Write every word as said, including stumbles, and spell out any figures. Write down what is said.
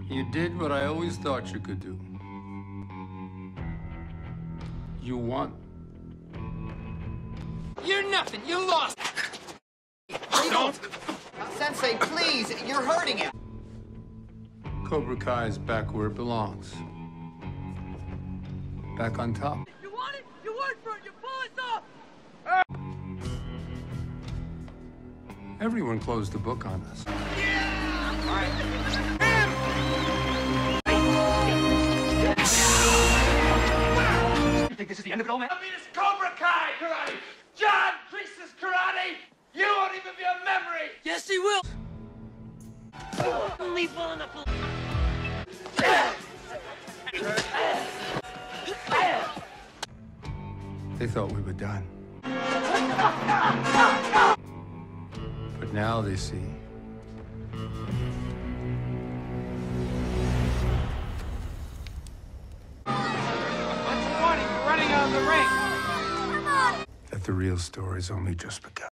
You did what I always thought you could do. You won. You're nothing. You lost. Don't. Sensei, please. You're hurting him. Cobra Kai is back where it belongs. Back on top. You want it? You work for it. You pull us off. Everyone closed the book on us. You think this is the end of it all, man? I mean, it's Cobra Kai karate. John Kreese's karate. You won't even be a memory. Yes, he will. Leave on the floor. They thought we were done. But now they see. What's the warning? You're running out of the ring. That the real story's only just begun.